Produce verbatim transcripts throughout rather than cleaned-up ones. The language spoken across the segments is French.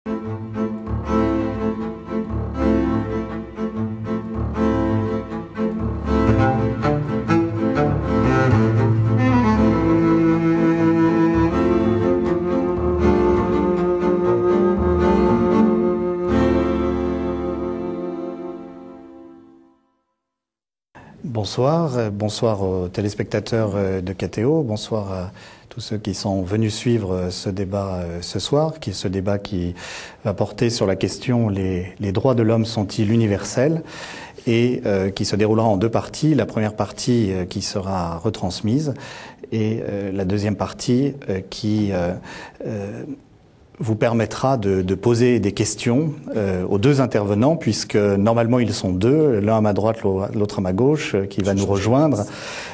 Bonsoir, bonsoir aux téléspectateurs de K T O, bonsoir à tous ceux qui sont venus suivre ce débat ce soir, qui est ce débat qui va porter sur la question les, les droits de l'homme sont-ils universels, et euh, qui se déroulera en deux parties. La première partie euh, qui sera retransmise et euh, la deuxième partie euh, qui euh, euh, vous permettra de, de poser des questions euh, aux deux intervenants, puisque normalement ils sont deux, l'un à ma droite, l'autre à ma gauche, euh, qui va nous rejoindre.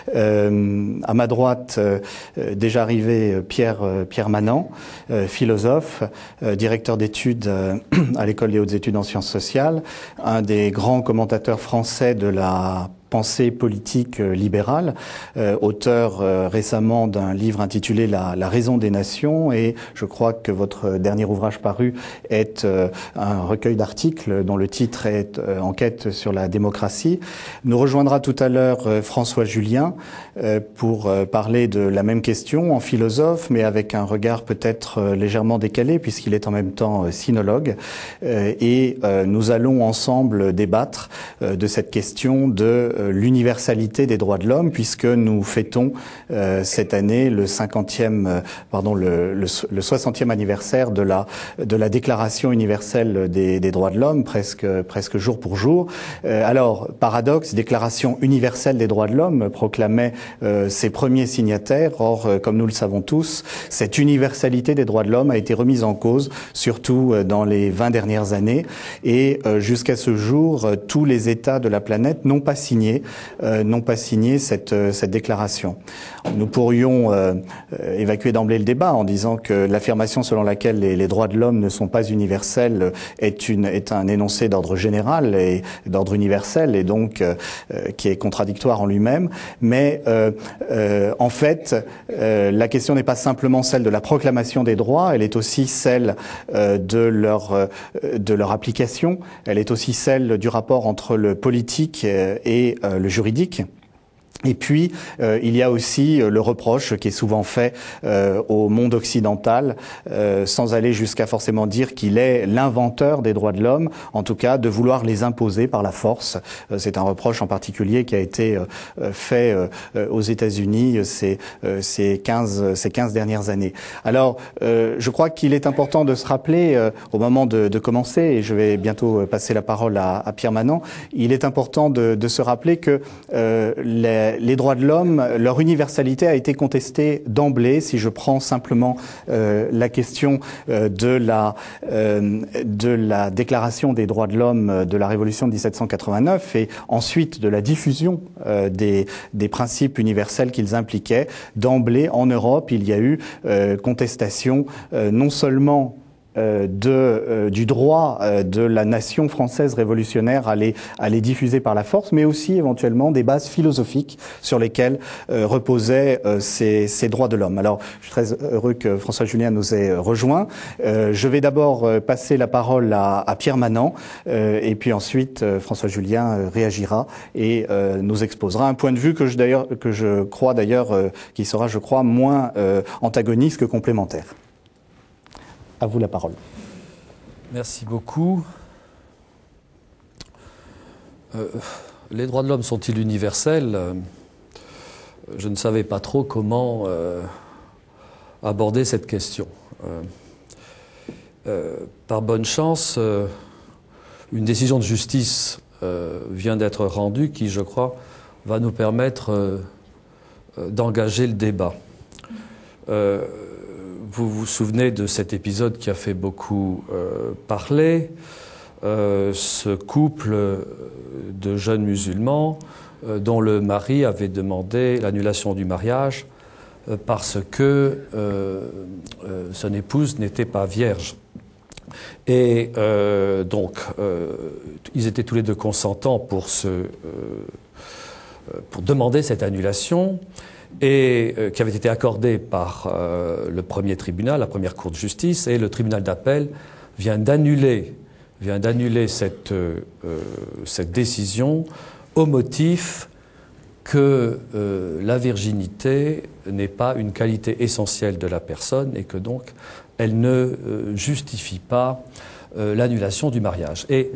Euh, à ma droite, euh, déjà arrivé Pierre, euh, Pierre Manant, euh, philosophe, euh, directeur d'études euh, à l'École des hautes études en sciences sociales, un des grands commentateurs français de la pensée politique euh, libérale, euh, auteur euh, récemment d'un livre intitulé la, la raison des nations, et je crois que votre dernier ouvrage paru est euh, un recueil d'articles dont le titre est euh, Enquête sur la démocratie. Nous rejoindra tout à l'heure euh, François Julien euh, pour euh, parler de la même question en philosophe, mais avec un regard peut-être euh, légèrement décalé puisqu'il est en même temps euh, sinologue, euh, et euh, nous allons ensemble débattre euh, de cette question de l'universalité des droits de l'homme, puisque nous fêtons euh, cette année le cinquantième, euh, pardon, le, le, le soixantième anniversaire de la de la Déclaration universelle des, des droits de l'homme, presque presque jour pour jour. Euh, alors, paradoxe, Déclaration universelle des droits de l'homme proclamait euh, ses premiers signataires. Or, euh, comme nous le savons tous, cette universalité des droits de l'homme a été remise en cause, surtout euh, dans les vingt dernières années, et euh, jusqu'à ce jour, euh, tous les États de la planète n'ont pas signé Euh, n'ont pas signé cette, euh, cette déclaration. Nous pourrions euh, euh, évacuer d'emblée le débat en disant que l'affirmation selon laquelle les, les droits de l'homme ne sont pas universels est, une, est un énoncé d'ordre général et d'ordre universel, et donc euh, euh, qui est contradictoire en lui-même. Mais euh, euh, en fait, euh, la question n'est pas simplement celle de la proclamation des droits, elle est aussi celle euh, de, leur, euh, de leur application, elle est aussi celle du rapport entre le politique et euh, le juridique. Et puis, euh, il y a aussi euh, le reproche qui est souvent fait euh, au monde occidental, euh, sans aller jusqu'à forcément dire qu'il est l'inventeur des droits de l'homme, en tout cas de vouloir les imposer par la force. Euh, c'est un reproche en particulier qui a été euh, fait euh, aux États-Unis ces, euh, ces quinze, ces quinze dernières années. Alors, euh, je crois qu'il est important de se rappeler, euh, au moment de, de commencer, et je vais bientôt passer la parole à, à Pierre Manant, il est important de, de se rappeler que euh, les Les droits de l'homme, leur universalité a été contestée d'emblée. Si je prends simplement euh, la question euh, de la euh, de la Déclaration des droits de l'homme de la Révolution de dix-sept cent quatre-vingt-neuf, et ensuite de la diffusion euh, des des principes universels qu'ils impliquaient, d'emblée en Europe, il y a eu euh, contestation euh, non seulement Euh, de, euh, du droit euh, de la nation française révolutionnaire à les, à les diffuser par la force, mais aussi éventuellement des bases philosophiques sur lesquelles euh, reposaient euh, ces, ces droits de l'homme. Alors, je suis très heureux que François Julien nous ait rejoints. Euh, je vais d'abord euh, passer la parole à, à Pierre Manant, euh, et puis ensuite euh, François Julien euh, réagira et euh, nous exposera un point de vue que je, d'ailleurs, que je crois d'ailleurs euh, qui sera, je crois, moins euh, antagoniste que complémentaire. À vous la parole. Merci beaucoup. Euh, les droits de l'homme sont-ils universels ? euh, Je ne savais pas trop comment euh, aborder cette question. Euh, euh, par bonne chance, euh, une décision de justice euh, vient d'être rendue qui, je crois, va nous permettre euh, d'engager le débat. Euh, Vous vous souvenez de cet épisode qui a fait beaucoup euh, parler, euh, ce couple de jeunes musulmans euh, dont le mari avait demandé l'annulation du mariage euh, parce que euh, euh, son épouse n'était pas vierge. Et euh, donc, euh, ils étaient tous les deux consentants pour, se, euh, pour demander cette annulation, et euh, qui avait été accordée par euh, le premier tribunal, la première cour de justice, et le tribunal d'appel vient d'annuler, vient d'annuler cette, euh, cette décision au motif que euh, la virginité n'est pas une qualité essentielle de la personne et que donc elle ne euh, justifie pas euh, l'annulation du mariage. Et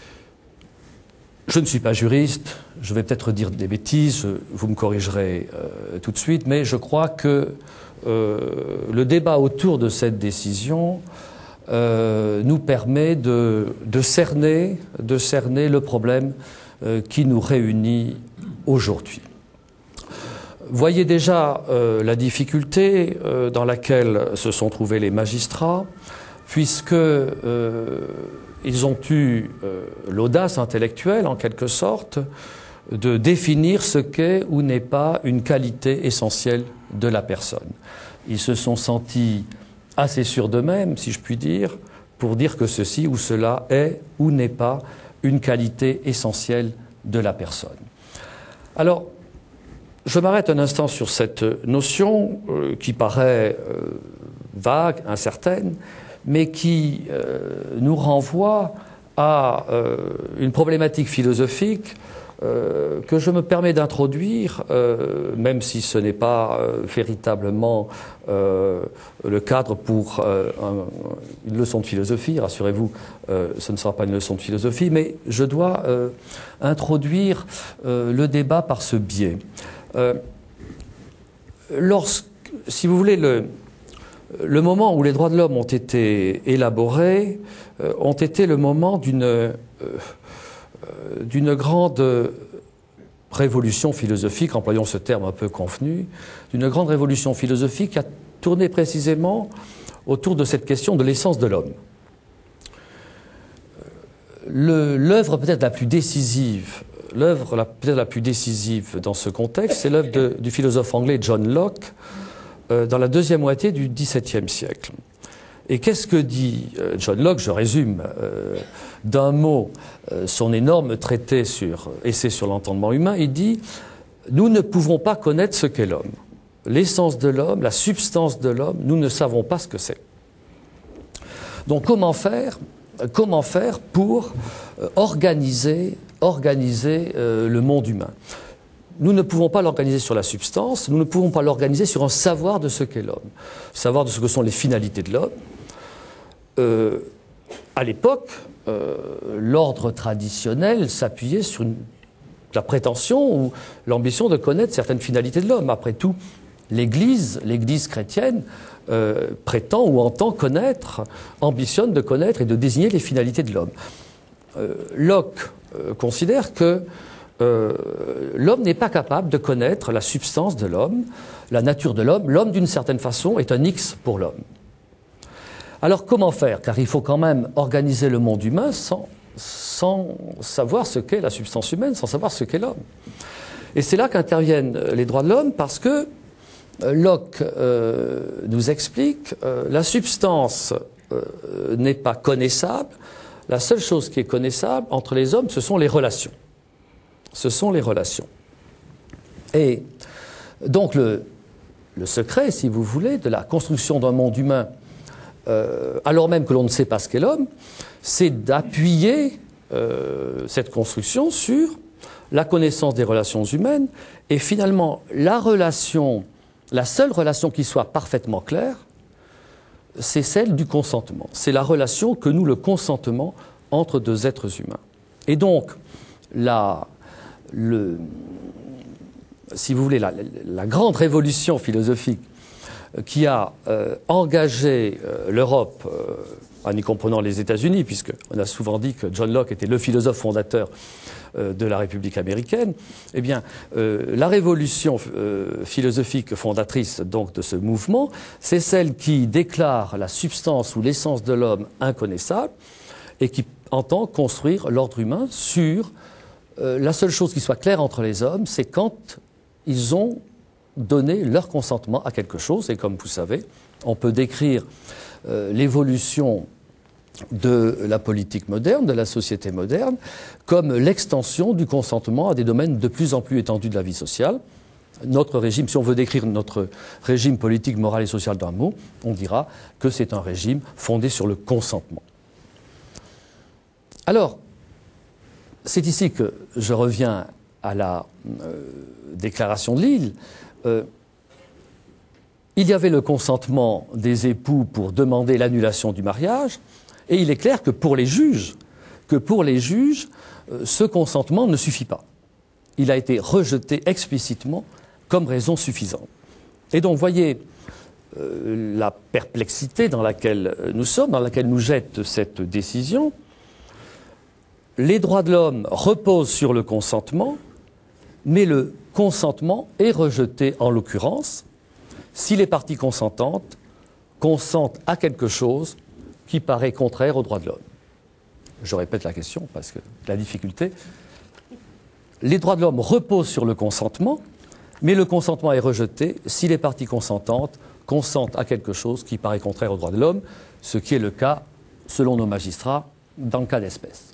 je ne suis pas juriste, je vais peut-être dire des bêtises, vous me corrigerez euh, tout de suite, mais je crois que euh, le débat autour de cette décision euh, nous permet de, de, cerner, de cerner le problème euh, qui nous réunit aujourd'hui. Voyez déjà euh, la difficulté euh, dans laquelle se sont trouvés les magistrats, puisque euh, ils ont eu euh, l'audace intellectuelle, en quelque sorte, de définir ce qu'est ou n'est pas une qualité essentielle de la personne. Ils se sont sentis assez sûrs d'eux-mêmes, si je puis dire, pour dire que ceci ou cela est ou n'est pas une qualité essentielle de la personne. Alors, je m'arrête un instant sur cette notion euh, qui paraît euh, vague, incertaine, mais qui euh, nous renvoie à euh, une problématique philosophique euh, que je me permets d'introduire, euh, même si ce n'est pas euh, véritablement euh, le cadre pour euh, un, une leçon de philosophie, rassurez-vous, euh, ce ne sera pas une leçon de philosophie, mais je dois euh, introduire euh, le débat par ce biais. Euh, lorsque, si vous voulez, le, le moment où les droits de l'homme ont été élaborés euh, ont été le moment d'une euh, d'une grande révolution philosophique, employons ce terme un peu convenu, d'une grande révolution philosophique qui a tourné précisément autour de cette question de l'essence de l'homme. L'œuvre peut-être la plus décisive L'œuvre peut-être la plus décisive dans ce contexte, c'est l'œuvre du philosophe anglais John Locke euh, dans la deuxième moitié du dix-septième siècle. Et qu'est-ce que dit euh, John Locke? Je résume euh, d'un mot euh, son énorme traité sur essai sur l'entendement humain. Il dit « Nous ne pouvons pas connaître ce qu'est l'homme. L'essence de l'homme, la substance de l'homme, nous ne savons pas ce que c'est. » Donc comment faire, comment faire pour euh, organiser organiser euh, le monde humain. Nous ne pouvons pas l'organiser sur la substance, nous ne pouvons pas l'organiser sur un savoir de ce qu'est l'homme, savoir de ce que sont les finalités de l'homme. Euh, à l'époque, euh, l'ordre traditionnel s'appuyait sur une, la prétention ou l'ambition de connaître certaines finalités de l'homme. Après tout, l'Église, l'Église chrétienne, euh, prétend ou entend connaître, ambitionne de connaître et de désigner les finalités de l'homme. Euh, Locke euh, considère que euh, l'homme n'est pas capable de connaître la substance de l'homme, la nature de l'homme. L'homme, d'une certaine façon, est un X pour l'homme. Alors comment faire? Car il faut quand même organiser le monde humain sans, sans savoir ce qu'est la substance humaine, sans savoir ce qu'est l'homme. Et c'est là qu'interviennent les droits de l'homme, parce que euh, Locke euh, nous explique euh, la substance euh, n'est pas connaissable. La seule chose qui est connaissable entre les hommes, ce sont les relations. Ce sont les relations. Et donc le, le secret, si vous voulez, de la construction d'un monde humain, euh, alors même que l'on ne sait pas ce qu'est l'homme, c'est d'appuyer euh, cette construction sur la connaissance des relations humaines, et finalement la relation, la seule relation qui soit parfaitement claire, c'est celle du consentement. C'est la relation que noue le consentement entre deux êtres humains. Et donc, la, le, si vous voulez, la, la grande révolution philosophique qui a euh, engagé euh, l'Europe, euh, en y comprenant les États-Unis, puisqu'on a souvent dit que John Locke était le philosophe fondateur euh, de la République américaine, eh bien, euh, la révolution euh, philosophique fondatrice donc de ce mouvement, c'est celle qui déclare la substance ou l'essence de l'homme inconnaissable et qui entend construire l'ordre humain sur euh, la seule chose qui soit claire entre les hommes, c'est quand ils ont donné leur consentement à quelque chose. Et comme vous savez, on peut décrire euh, l'évolution de la politique moderne, de la société moderne, comme l'extension du consentement à des domaines de plus en plus étendus de la vie sociale. Notre régime, si on veut décrire notre régime politique, moral et social d'un mot, on dira que c'est un régime fondé sur le consentement. Alors, c'est ici que je reviens à la euh, déclaration de Lille. Euh, il y avait le consentement des époux pour demander l'annulation du mariage, et il est clair que pour les juges, que pour les juges, euh, ce consentement ne suffit pas. Il a été rejeté explicitement comme raison suffisante. Et donc, voyez euh, la perplexité dans laquelle nous sommes, dans laquelle nous jette cette décision. Les droits de l'homme reposent sur le consentement, mais le consentement est rejeté en l'occurrence si les parties consentantes consentent à quelque chose qui paraît contraire aux droits de l'homme. Je répète la question parce que la difficulté. Les droits de l'homme reposent sur le consentement, mais le consentement est rejeté si les parties consentantes consentent à quelque chose qui paraît contraire aux droits de l'homme, ce qui est le cas, selon nos magistrats, dans le cas d'espèce.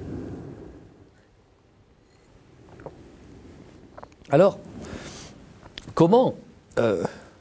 Alors, comment euh,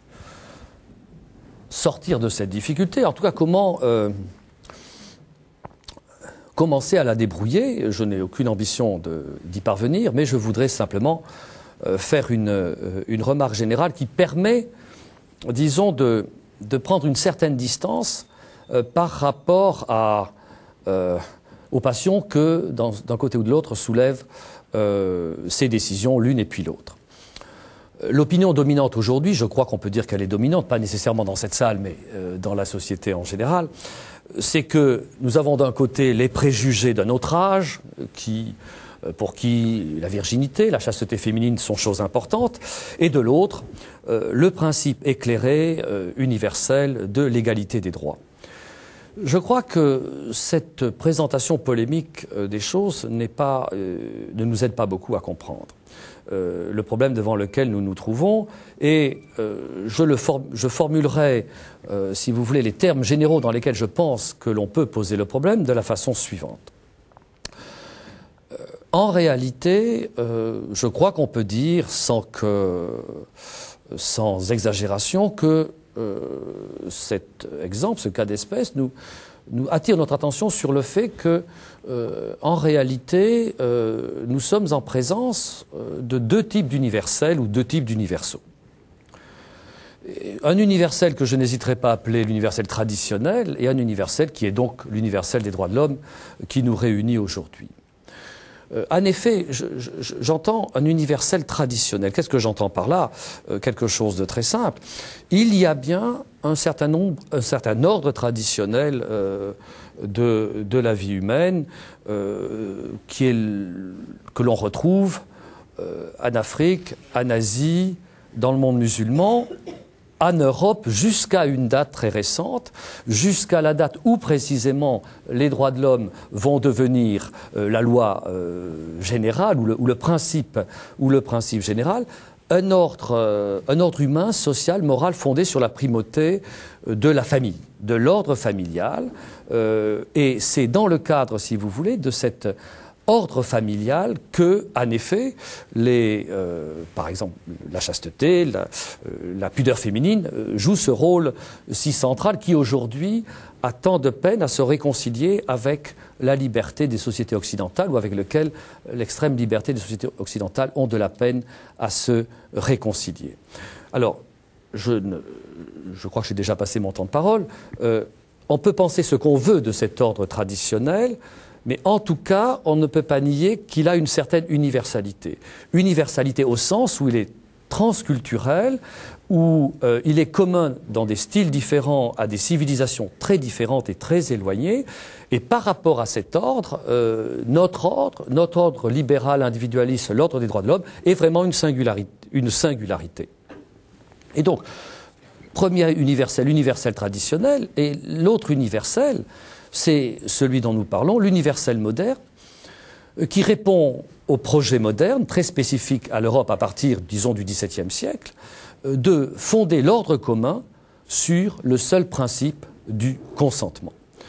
sortir de cette difficulté? En tout cas, comment euh, commencer à la débrouiller? Je n'ai aucune ambition d'y parvenir, mais je voudrais simplement euh, faire une, euh, une remarque générale qui permet, disons, de, de prendre une certaine distance euh, par rapport à, euh, aux passions que, d'un côté ou de l'autre, soulèvent Euh, ces décisions, l'une et puis l'autre. L'opinion dominante aujourd'hui, je crois qu'on peut dire qu'elle est dominante, pas nécessairement dans cette salle, mais euh, dans la société en général, c'est que nous avons d'un côté les préjugés d'un autre âge, qui, euh, pour qui la virginité, la chasteté féminine sont choses importantes, et de l'autre, euh, le principe éclairé, euh, universel, de l'égalité des droits. Je crois que cette présentation polémique euh, des choses n'est pas, euh, ne nous aide pas beaucoup à comprendre euh, le problème devant lequel nous nous trouvons. Et euh, je, le for je formulerai, euh, si vous voulez, les termes généraux dans lesquels je pense que l'on peut poser le problème de la façon suivante. Euh, en réalité, euh, je crois qu'on peut dire, sans, que, sans exagération, que Euh, cet exemple, ce cas d'espèce, nous, nous attire notre attention sur le fait que, euh, en réalité, euh, nous sommes en présence euh, de deux types d'universels ou deux types d'universaux. Un universel que je n'hésiterai pas à appeler l'universel traditionnel et un universel qui est donc l'universel des droits de l'homme qui nous réunit aujourd'hui. Euh, en effet, j'entends un universel traditionnel. Qu'est-ce que j'entends par là? euh, Quelque chose de très simple. Il y a bien un certain nombre, un certain ordre traditionnel euh, de, de la vie humaine euh, qui est, que l'on retrouve euh, en Afrique, en Asie, dans le monde musulman, en Europe, jusqu'à une date très récente, jusqu'à la date où précisément les droits de l'homme vont devenir euh, la loi euh, générale ou le, ou le principe ou le principe général, un ordre, euh, un ordre humain, social, moral fondé sur la primauté de la famille, de l'ordre familial, euh, et c'est dans le cadre, si vous voulez, de cet ordre familial que, en effet, les, euh, par exemple, la chasteté, la, euh, la pudeur féminine euh, jouent ce rôle si central qui, aujourd'hui, a tant de peine à se réconcilier avec la liberté des sociétés occidentales ou avec lequel l'extrême liberté des sociétés occidentales ont de la peine à se réconcilier. Alors, je, ne, je crois que j'ai déjà passé mon temps de parole. Euh, on peut penser ce qu'on veut de cet ordre traditionnel, mais en tout cas, on ne peut pas nier qu'il a une certaine universalité. Universalité au sens où il est transculturel, où euh, il est commun dans des styles différents à des civilisations très différentes et très éloignées. Et par rapport à cet ordre, euh, notre ordre, notre ordre libéral, individualiste, l'ordre des droits de l'homme, est vraiment une singularité, une singularité. Et donc, premier universel, universel traditionnel, et l'autre universel, c'est celui dont nous parlons, l'universel moderne, qui répond au projet moderne, très spécifique à l'Europe à partir, disons, du dix-septième siècle, de fonder l'ordre commun sur le seul principe du consentement.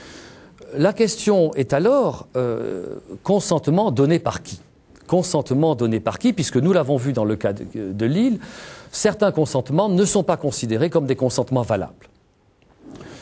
La question est alors, euh, consentement donné par qui? Consentement donné par qui? Puisque nous l'avons vu dans le cas de, de Lille, certains consentements ne sont pas considérés comme des consentements valables.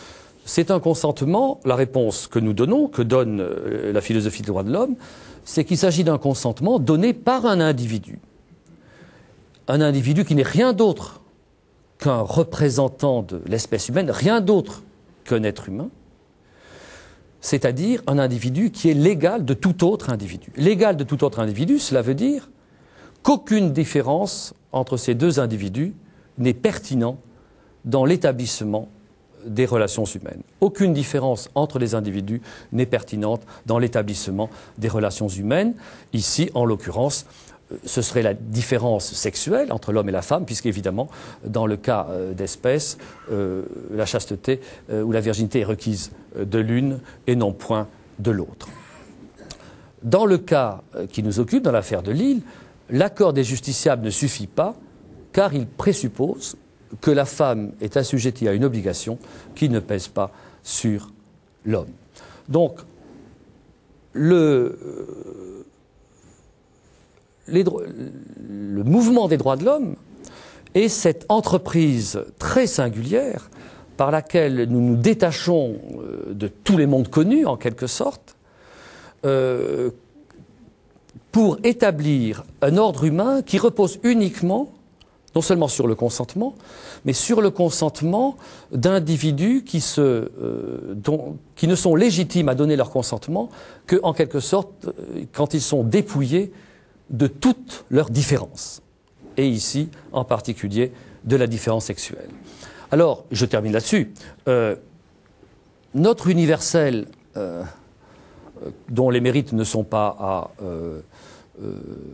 C'est un consentement, la réponse que nous donnons, que donne euh, la philosophie des droits de l'homme, c'est qu'il s'agit d'un consentement donné par un individu. Un individu qui n'est rien d'autre qu'un représentant de l'espèce humaine, rien d'autre qu'un être humain, c'est-à-dire un individu qui est l'égal de tout autre individu. L'égal de tout autre individu, cela veut dire qu'aucune différence entre ces deux individus n'est pertinente dans l'établissement des relations humaines. Aucune différence entre les individus n'est pertinente dans l'établissement des relations humaines. Ici, en l'occurrence, ce serait la différence sexuelle entre l'homme et la femme, puisqu'évidemment, dans le cas euh, d'espèce, euh, la chasteté euh, ou la virginité est requise de l'une et non point de l'autre. Dans le cas euh, qui nous occupe, dans l'affaire de Lille, l'accord des justiciables ne suffit pas, car il présuppose que la femme est assujettie à une obligation qui ne pèse pas sur l'homme. Donc, le... Euh, Les, le mouvement des droits de l'homme est cette entreprise très singulière par laquelle nous nous détachons de tous les mondes connus, en quelque sorte, euh, pour établir un ordre humain qui repose uniquement, non seulement sur le consentement, mais sur le consentement d'individus qui, se, euh, dont, qui ne sont légitimes à donner leur consentement que, en quelque sorte, quand ils sont dépouillés de toutes leurs différences, et ici, en particulier, de la différence sexuelle. Alors, je termine là-dessus. Euh, notre universel, euh, dont les mérites ne sont pas à... Euh, euh,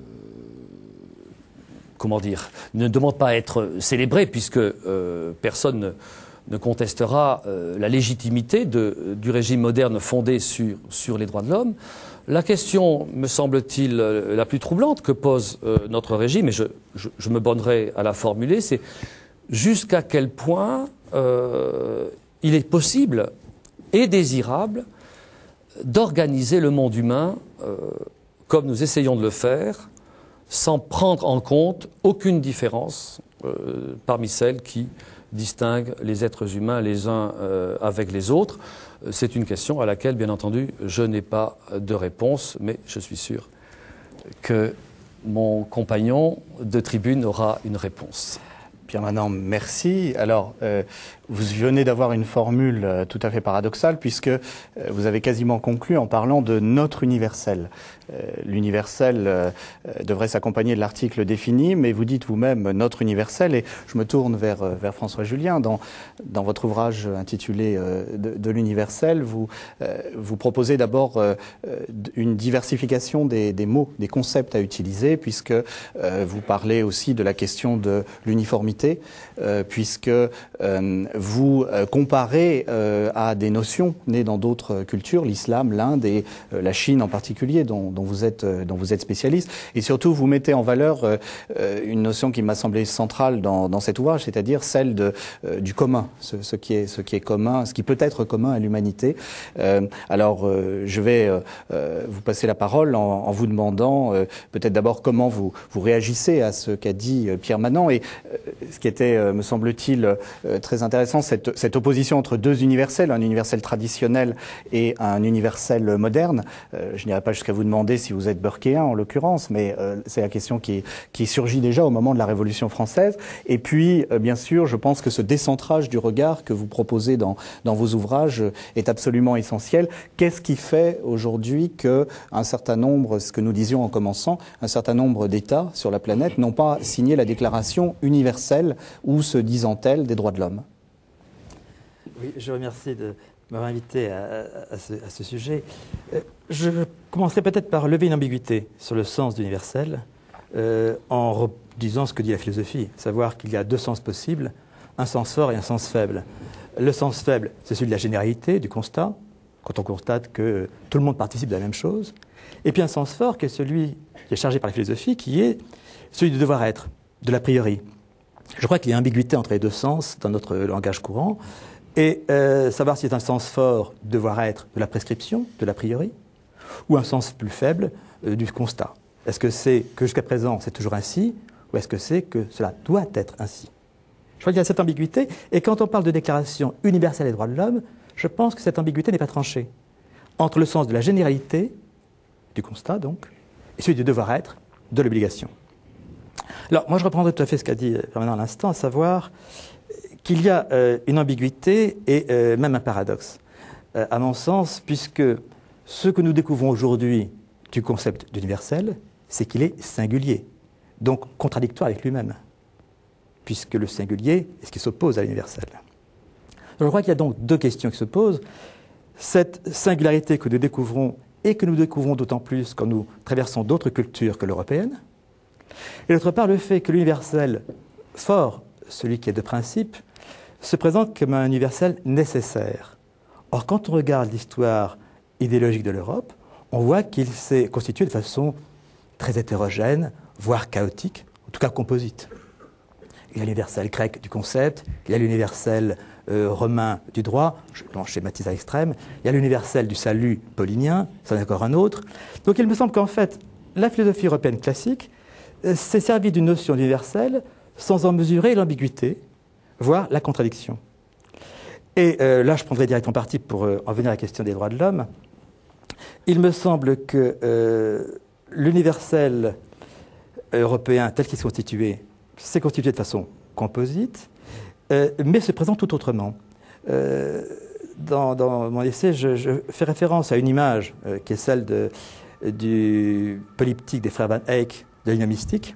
comment dire, ne demande pas à être célébré, puisque euh, personne ne, ne contestera euh, la légitimité de, du régime moderne fondé sur, sur les droits de l'homme. La question, me semble-t-il, la plus troublante que pose euh, notre régime, et je, je, je me bornerai à la formuler, c'est jusqu'à quel point euh, il est possible et désirable d'organiser le monde humain euh, comme nous essayons de le faire, sans prendre en compte aucune différence euh, parmi celles qui distinguent les êtres humains les uns euh, avec les autres. C'est une question à laquelle, bien entendu, je n'ai pas de réponse, mais je suis sûr que mon compagnon de tribune aura une réponse. Pierre Manant, merci. Alors, euh, vous venez d'avoir une formule euh, tout à fait paradoxale, puisque euh, vous avez quasiment conclu en parlant de notre universel. Euh, L'universel euh, devrait s'accompagner de l'article défini, mais vous dites vous-même notre universel, et je me tourne vers, euh, vers François Julien. Dans, dans votre ouvrage intitulé euh, de, de l'universel, vous, euh, vous proposez d'abord euh, une diversification des, des mots, des concepts à utiliser, puisque euh, vous parlez aussi de la question de l'uniformité, Euh, puisque euh, vous euh, comparez euh, à des notions nées dans d'autres cultures, l'islam, l'Inde et euh, la Chine en particulier, dont, dont, vous êtes, euh, dont vous êtes spécialiste. Et surtout, vous mettez en valeur euh, une notion qui m'a semblé centrale dans, dans cet ouvrage, c'est-à-dire celle de, euh, du commun, ce, ce, qui est, ce qui est commun, ce qui peut être commun à l'humanité. Euh, alors, euh, je vais euh, vous passer la parole en, en vous demandant euh, peut-être d'abord comment vous, vous réagissez à ce qu'a dit euh, Pierre Manant, et euh, ce qui était, euh, me semble-t-il, euh, très intéressant, cette, cette opposition entre deux universels, un universel traditionnel et un universel moderne. Euh, je n'irai pas jusqu'à vous demander si vous êtes burkéen, en l'occurrence, mais euh, c'est la question qui, qui surgit déjà au moment de la Révolution française. Et puis, euh, bien sûr, je pense que ce décentrage du regard que vous proposez dans, dans vos ouvrages est absolument essentiel. Qu'est-ce qui fait aujourd'hui qu'un certain nombre, ce que nous disions en commençant, un certain nombre d'États sur la planète n'ont pas signé la déclaration universelle ou se disant-elles des droits de l'homme? Oui, je remercie de m'avoir invité à, à, ce, à ce sujet. Euh, je commencerai peut-être par lever une ambiguïté sur le sens d'universel euh, en disant ce que dit la philosophie, savoir qu'il y a deux sens possibles, un sens fort et un sens faible. Le sens faible, c'est celui de la généralité, du constat, quand on constate que tout le monde participe de la même chose, et puis un sens fort qui est celui qui est chargé par la philosophie, qui est celui du devoir être, de l'a priori. Je crois qu'il y a ambiguïté entre les deux sens dans notre langage courant, et euh, savoir si c'est un sens fort, devoir être, de la prescription, de l'a priori, ou un sens plus faible euh, du constat. Est-ce que c'est que jusqu'à présent c'est toujours ainsi, ou est-ce que c'est que cela doit être ainsi? Je crois qu'il y a cette ambiguïté, et quand on parle de déclaration universelle des droits de l'homme, je pense que cette ambiguïté n'est pas tranchée entre le sens de la généralité, du constat donc, et celui du devoir-être, de l'obligation. Alors, moi, je reprendrai tout à fait ce qu'a dit Bernard à l'instant, à savoir qu'il y a euh, une ambiguïté et euh, même un paradoxe, euh, à mon sens, puisque ce que nous découvrons aujourd'hui du concept d'universel, c'est qu'il est singulier, donc contradictoire avec lui-même, puisque le singulier est ce qui s'oppose à l'universel. Je crois qu'il y a donc deux questions qui se posent. Cette singularité que nous découvrons, et que nous découvrons d'autant plus quand nous traversons d'autres cultures que l'européenne, et d'autre part le fait que l'universel fort, celui qui est de principe, se présente comme un universel nécessaire. Or, quand on regarde l'histoire idéologique de l'Europe, on voit qu'il s'est constitué de façon très hétérogène, voire chaotique, en tout cas composite. Il y a l'universel grec du concept, il y a l'universel euh, romain du droit, je non, schématise à l'extrême, il y a l'universel du salut paulinien, c'en est encore un autre. Donc il me semble qu'en fait, la philosophie européenne classique euh, s'est servie d'une notion universelle sans en mesurer l'ambiguïté, voire la contradiction. Et euh, là, je prendrai directement parti pour euh, en venir à la question des droits de l'homme. Il me semble que euh, l'universel européen tel qu'il s'est constitué, s'est constitué de façon composite, euh, mais se présente tout autrement. Euh, dans, dans mon essai, je, je fais référence à une image euh, qui est celle de, du polyptyque des frères Van Eyck de l'union mystique,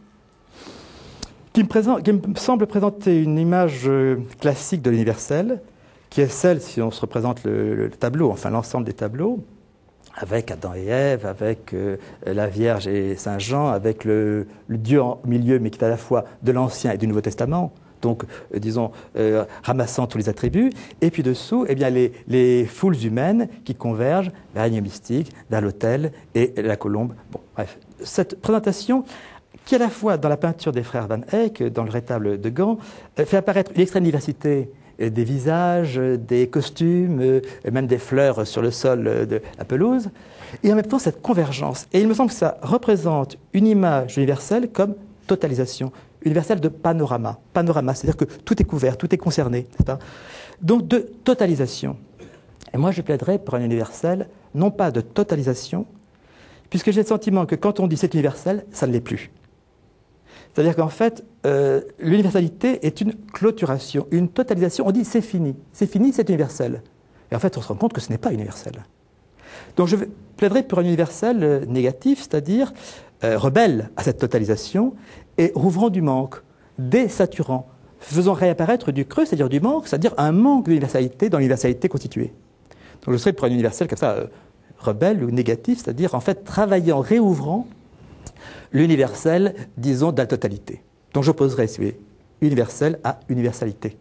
qui me, présente, qui me semble présenter une image euh, classique de l'universel, qui est celle, si on se représente le, le tableau, enfin l'ensemble des tableaux, avec Adam et Ève, avec euh, la Vierge et Saint Jean, avec le, le Dieu au milieu, mais qui est à la fois de l'Ancien et du Nouveau Testament, donc, euh, disons, euh, ramassant tous les attributs, et puis dessous, eh bien, les, les foules humaines qui convergent vers la ligne mystique, vers l'autel et la colombe. Bon, bref, cette présentation, qui à la fois dans la peinture des frères Van Eyck, dans le rétable de Gand, euh, fait apparaître une extrême diversité des visages, des costumes, même des fleurs sur le sol de la pelouse, et en même temps cette convergence. Et il me semble que ça représente une image universelle comme totalisation, universelle de panorama. Panorama, c'est-à-dire que tout est couvert, tout est concerné, n'est-ce pas ? Donc de totalisation. Et moi je plaiderais pour un universel, non pas de totalisation, puisque j'ai le sentiment que quand on dit c'est universel, ça ne l'est plus. C'est-à-dire qu'en fait, euh, l'universalité est une clôturation, une totalisation. On dit c'est fini, c'est fini, c'est universel. Et en fait, on se rend compte que ce n'est pas universel. Donc je plaiderais pour un universel euh, négatif, c'est-à-dire euh, rebelle à cette totalisation et rouvrant du manque, désaturant, faisant réapparaître du creux, c'est-à-dire du manque, c'est-à-dire un manque d'universalité dans l'universalité constituée. Donc je serais pour un universel comme ça, euh, rebelle ou négatif, c'est-à-dire en fait travaillant, réouvrant l'universel, disons, de la totalité. Donc j'opposerais, si vous voulez, universel à universalité.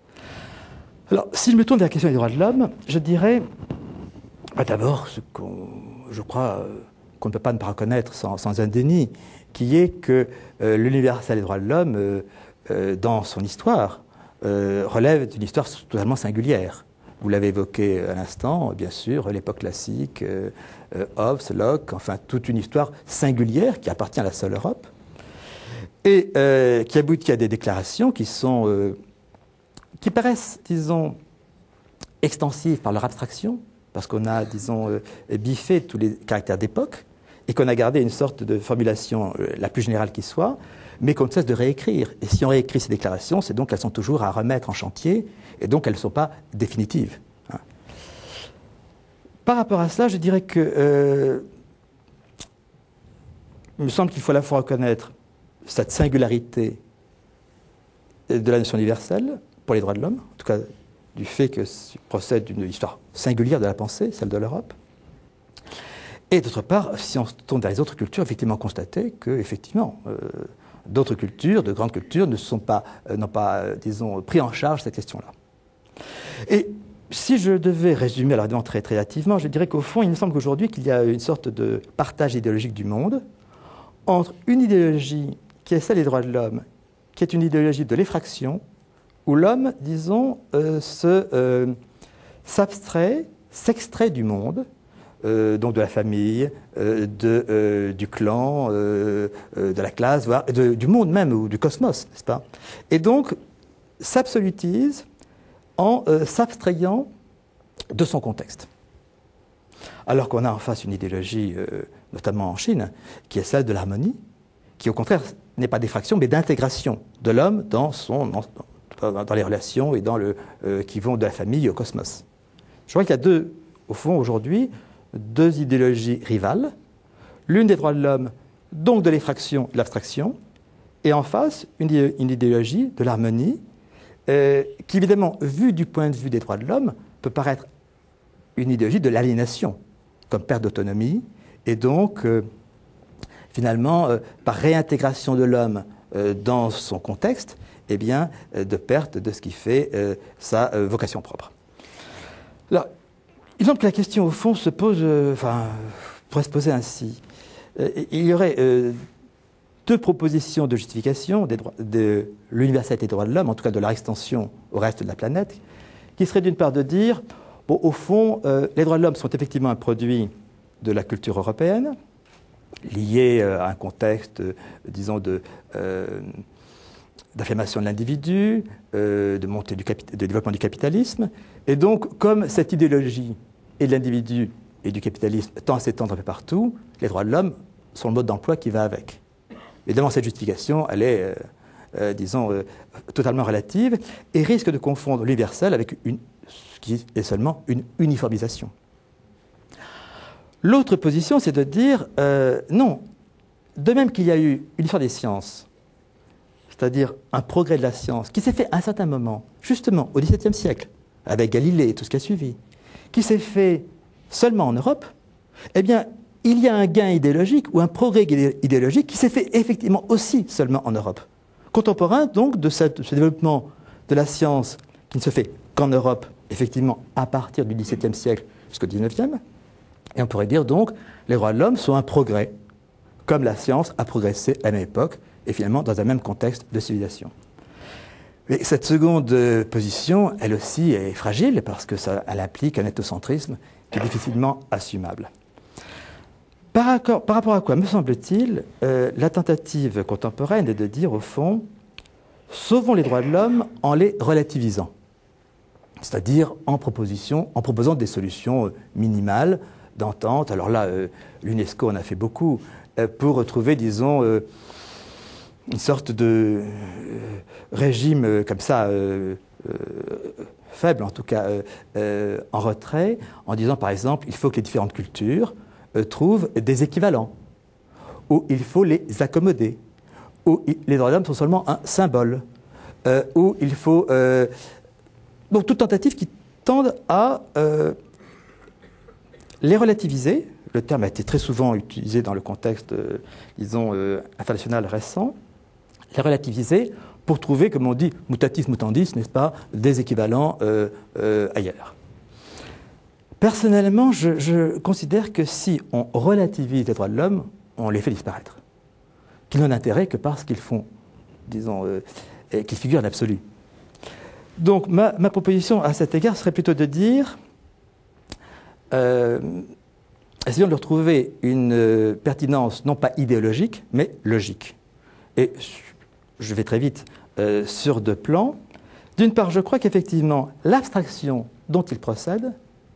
Alors, si je me tourne vers la question des droits de l'homme, je dirais, bah, d'abord, ce qu'on, je crois euh, qu'on ne peut pas ne pas reconnaître sans, sans un déni, qui est que euh, l'universel des droits de l'homme, euh, euh, dans son histoire, euh, relève d'une histoire totalement singulière. Vous l'avez évoqué à l'instant, bien sûr, l'époque classique, euh, euh, Hobbes, Locke, enfin toute une histoire singulière qui appartient à la seule Europe et euh, qui aboutit à des déclarations qui sont, euh, qui paraissent, disons, extensives par leur abstraction, parce qu'on a, disons, euh, biffé tous les caractères d'époque et qu'on a gardé une sorte de formulation euh, la plus générale qui soit, mais qu'on ne cesse de réécrire. Et si on réécrit ces déclarations, c'est donc qu'elles sont toujours à remettre en chantier, et donc elles ne sont pas définitives. Hein. Par rapport à cela, je dirais que euh, il me semble qu'il faut à la fois reconnaître cette singularité de la notion universelle pour les droits de l'homme, en tout cas du fait que procède d'une histoire singulière de la pensée, celle de l'Europe. Et d'autre part, si on se tourne vers les autres cultures, effectivement constater que, effectivement, euh, d'autres cultures, de grandes cultures, ne sont pas, euh, n'ont pas, euh, disons, pris en charge cette question-là. Et si je devais résumer, alors évidemment très, très relativement, je dirais qu'au fond, il me semble qu'aujourd'hui, qu'il y a une sorte de partage idéologique du monde entre une idéologie qui est celle des droits de l'homme, qui est une idéologie de l'effraction, où l'homme, disons, euh, se, euh, s'abstrait, s'extrait du monde, Euh, donc de la famille, euh, de, euh, du clan, euh, euh, de la classe, voire de, du monde même, ou du cosmos, n'est-ce pas ? Et donc s'absolutise en euh, s'abstrayant de son contexte. Alors qu'on a en face une idéologie, euh, notamment en Chine, qui est celle de l'harmonie, qui au contraire n'est pas d'effraction, mais d'intégration de l'homme dans, son, dans, dans les relations et dans le, euh, qui vont de la famille au cosmos. Je crois qu'il y a deux, au fond, aujourd'hui, deux idéologies rivales. L'une des droits de l'homme, donc de l'effraction et de l'abstraction, et en face, une, une idéologie de l'harmonie, euh, qui évidemment, vue du point de vue des droits de l'homme, peut paraître une idéologie de l'aliénation, comme perte d'autonomie, et donc, euh, finalement, euh, par réintégration de l'homme euh, dans son contexte, eh bien, euh, de perte de ce qui fait euh, sa euh, vocation propre. Alors, il semble que la question, au fond, se pose, euh, enfin, pourrait se poser ainsi. Euh, il y aurait euh, deux propositions de justification des droits, de l'universalité des droits de l'homme, en tout cas de leur extension au reste de la planète, qui serait d'une part de dire, bon, au fond, euh, les droits de l'homme sont effectivement un produit de la culture européenne, lié euh, à un contexte, euh, disons, de, euh, d'affirmation de l'individu, euh, de montée du capi- de développement du capitalisme. Et donc, comme cette idéologie et de l'individu et du capitalisme tend à s'étendre un peu partout, les droits de l'homme sont le mode d'emploi qui va avec. Évidemment, cette justification, elle est, euh, euh, disons, euh, totalement relative et risque de confondre l'universel avec une, ce qui est seulement une uniformisation. L'autre position, c'est de dire, euh, non, de même qu'il y a eu une histoire des sciences, c'est-à-dire un progrès de la science, qui s'est fait à un certain moment, justement au dix-septième siècle, avec Galilée et tout ce qui a suivi, qui s'est fait seulement en Europe, eh bien, il y a un gain idéologique ou un progrès idéologique qui s'est fait effectivement aussi seulement en Europe. Contemporain, donc, de cette, ce développement de la science qui ne se fait qu'en Europe, effectivement, à partir du dix-septième siècle jusqu'au dix-neuvième. Et on pourrait dire, donc, les droits de l'homme sont un progrès, comme la science a progressé à la même époque, et finalement dans un même contexte de civilisation. Mais cette seconde position, elle aussi, est fragile, parce qu'elle implique un ethnocentrisme qui est difficilement assumable. Par, accord, par rapport à quoi, me semble-t-il, euh, la tentative contemporaine est de dire, au fond, sauvons les droits de l'homme en les relativisant, c'est-à-dire en, proposition, en proposant des solutions minimales d'entente. Alors là, euh, l'UNESCO en a fait beaucoup euh, pour retrouver, disons, euh, une sorte de euh, régime euh, comme ça, euh, euh, faible en tout cas, euh, euh, en retrait, en disant par exemple, il faut que les différentes cultures euh, trouvent des équivalents, ou il faut les accommoder, ou il, les droits de l'homme sont seulement un symbole, euh, ou il faut... Euh, donc toute tentative qui tendent à euh, les relativiser. Le terme a été très souvent utilisé dans le contexte, euh, disons, euh, international récent. Les relativiser pour trouver, comme on dit, mutatis mutandis, n'est-ce pas, des équivalents euh, euh, ailleurs. Personnellement, je, je considère que si on relativise les droits de l'homme, on les fait disparaître. Qu'ils n'ont d'intérêt que parce qu'ils font, disons, euh, qu'ils figurent en absolu. Donc, ma, ma proposition à cet égard serait plutôt de dire, euh, essayons de leur trouver une euh, pertinence non pas idéologique, mais logique. Et je vais très vite euh, sur deux plans. D'une part, je crois qu'effectivement, l'abstraction dont ils procèdent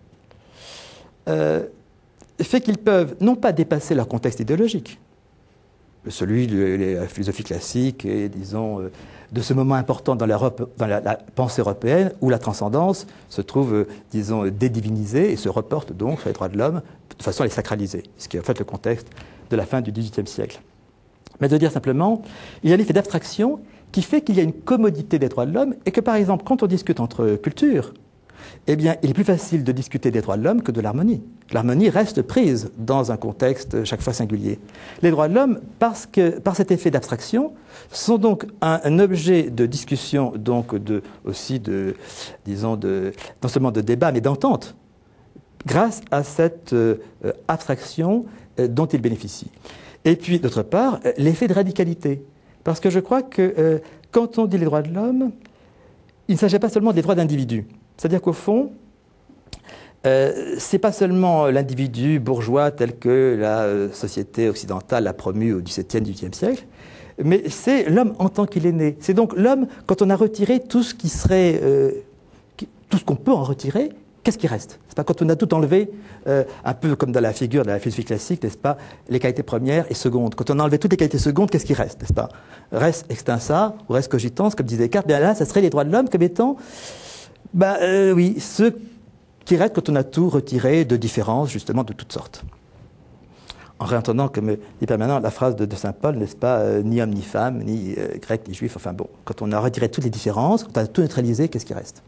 euh, fait qu'ils peuvent non pas dépasser leur contexte idéologique, celui de la philosophie classique et, disons, euh, de ce moment important dans, dans la, la pensée européenne où la transcendance se trouve, euh, disons, dédivinisée et se reporte donc sur les droits de l'homme de façon à les sacraliser, ce qui est en fait le contexte de la fin du dix-huitième siècle. Mais de dire simplement, il y a l'effet d'abstraction qui fait qu'il y a une commodité des droits de l'homme et que, par exemple, quand on discute entre cultures, eh bien, il est plus facile de discuter des droits de l'homme que de l'harmonie. L'harmonie reste prise dans un contexte chaque fois singulier. Les droits de l'homme, parce que, par cet effet d'abstraction, sont donc un, un objet de discussion, donc de, aussi de, disons, de, non seulement de débat, mais d'entente, grâce à cette euh, abstraction euh, dont ils bénéficient. Et puis, d'autre part, l'effet de radicalité. Parce que je crois que euh, quand on dit les droits de l'homme, il ne s'agit pas seulement des droits d'individus. C'est-à-dire qu'au fond, euh, ce n'est pas seulement l'individu bourgeois tel que la euh, société occidentale l'a promu au dix-septième, dix-huitième siècle, mais c'est l'homme en tant qu'il est né. C'est donc l'homme, quand on a retiré tout ce qui serait, euh, qui, tout ce qu'on peut en retirer, qu'est-ce qui reste? C'est pas quand on a tout enlevé, euh, un peu comme dans la figure de la philosophie classique, n'est-ce pas, les qualités premières et secondes. Quand on a enlevé toutes les qualités secondes, qu'est-ce qui reste, n'est-ce pas? Reste extensa ou reste cogitans, comme disait Descartes. Bien là, ça serait les droits de l'homme comme étant, ben euh, oui, ceux qui restent quand on a tout retiré de différences, justement, de toutes sortes. En réentendant, comme dit permanent, la phrase de, de saint Paul, n'est-ce pas, euh, ni homme ni femme, ni euh, grec ni juif, enfin bon, quand on a retiré toutes les différences, quand on a tout neutralisé, qu'est-ce qui reste?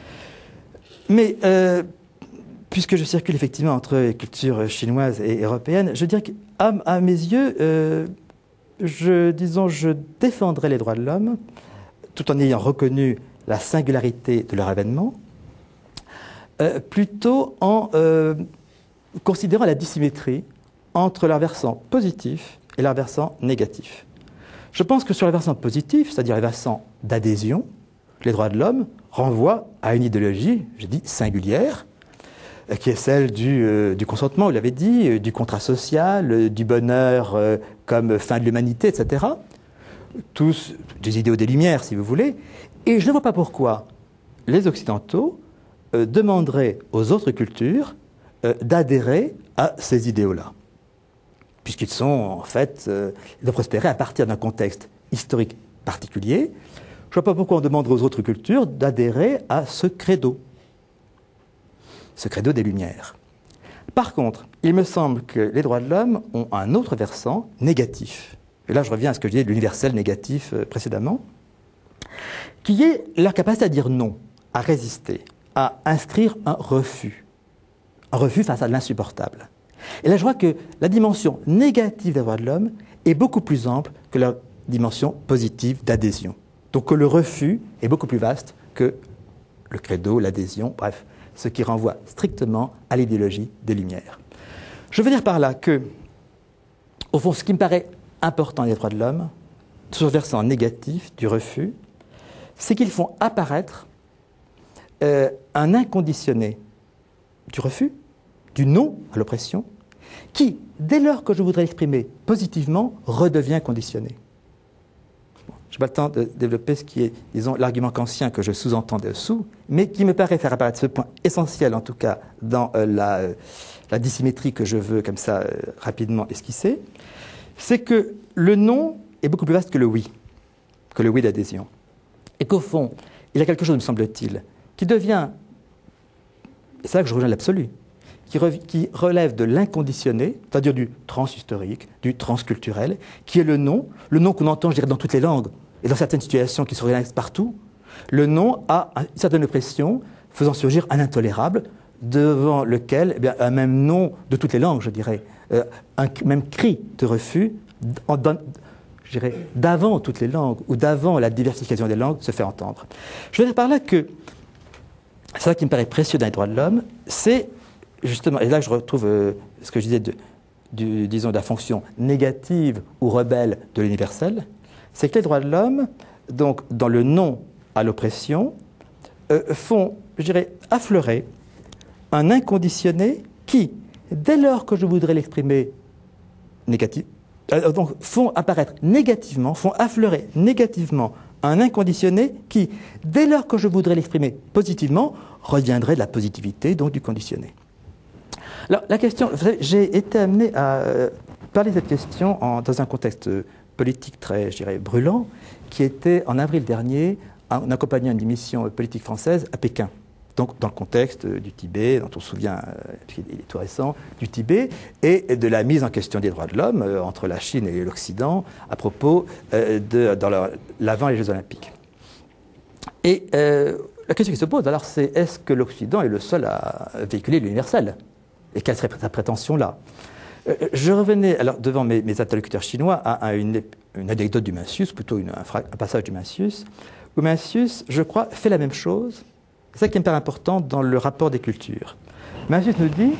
Mais, euh, puisque je circule effectivement entre les cultures chinoises et européennes, je dirais qu'à à mes yeux, euh, je, disons, je défendrai les droits de l'homme, tout en ayant reconnu la singularité de leur événement, euh, plutôt en euh, considérant la dissymétrie entre leur versant positif et leur versant négatif. Je pense que sur le versant positif, c'est-à-dire le versant d'adhésion, les droits de l'homme renvoient à une idéologie, je dis singulière, qui est celle du, euh, du consentement, vous l'avez dit, euh, du contrat social, euh, du bonheur euh, comme fin de l'humanité, et cetera. Tous des idéaux des Lumières, si vous voulez. Et je ne vois pas pourquoi les Occidentaux euh, demanderaient aux autres cultures euh, d'adhérer à ces idéaux-là, puisqu'ils sont en fait euh, de prospérer à partir d'un contexte historique particulier. Je ne vois pas pourquoi on demanderait aux autres cultures d'adhérer à ce credo, ce credo des Lumières. Par contre, il me semble que les droits de l'homme ont un autre versant négatif. Et là, je reviens à ce que je disais de l'universel négatif euh, précédemment, qui est leur capacité à dire non, à résister, à inscrire un refus, un refus face à l'insupportable. Et là, je vois que la dimension négative des droits de l'homme est beaucoup plus ample que la dimension positive d'adhésion. Donc que le refus est beaucoup plus vaste que le credo, l'adhésion, bref, ce qui renvoie strictement à l'idéologie des Lumières. Je veux dire par là que, au fond, ce qui me paraît important des droits de l'homme, sur le versant négatif du refus, c'est qu'ils font apparaître euh, un inconditionné du refus, du non à l'oppression, qui, dès lors que je voudrais l'exprimer positivement, redevient conditionné. Je n'ai pas le temps de développer ce qui est, disons, l'argument kantien que je sous-entends dessous, mais qui me paraît faire apparaître ce point essentiel, en tout cas, dans euh, la, euh, la dissymétrie que je veux, comme ça, euh, rapidement esquisser, c'est que le non est beaucoup plus vaste que le oui, que le oui d'adhésion. Et qu'au fond, il y a quelque chose, me semble-t-il, qui devient, et c'est là que je rejoins l'absolu, qui, re, qui relève de l'inconditionné, c'est-à-dire du transhistorique, du transculturel, qui est le non, le non qu'on entend, je dirais, dans toutes les langues, et dans certaines situations qui se réalisent partout, le non a une certaine oppression, faisant surgir un intolérable, devant lequel, eh bien, un même non de toutes les langues, je dirais, euh, un même cri de refus, en, dans, je dirais, d'avant toutes les langues, ou d'avant la diversification des langues, se fait entendre. Je veux dire par là que, c'est ça qui me paraît précieux dans les droits de l'homme, c'est justement, et là je retrouve euh, ce que je disais de, du, disons, de la fonction négative ou rebelle de l'universel, c'est que les droits de l'homme, donc dans le non à l'oppression, euh, font, je dirais, affleurer un inconditionné qui, dès lors que je voudrais l'exprimer négatif, euh, donc font apparaître négativement, font affleurer négativement un inconditionné qui, dès lors que je voudrais l'exprimer positivement, reviendrait de la positivité, donc du conditionné. Alors, la question, vous savez, j'ai été amené à euh, parler de cette question en, dans un contexte euh, politique très, je dirais, brûlant, qui était en avril dernier, en accompagnant une mission euh, politique française à Pékin. Donc, dans le contexte euh, du Tibet, dont on se souvient, euh, il est tout récent, du Tibet, et de la mise en question des droits de l'homme euh, entre la Chine et l'Occident à propos euh, de dans leur, l'avant les Jeux Olympiques. Et euh, la question qui se pose, alors, c'est est-ce que l'Occident est le seul à véhiculer l'universel ? Et quelle serait sa prétention là? euh, Je revenais alors devant mes, mes interlocuteurs chinois à, à une, une anecdote du Mencius, plutôt une, un, un passage du Mencius, où Mencius, je crois, fait la même chose. C'est ça qui me paraît important dans le rapport des cultures. Mencius nous dit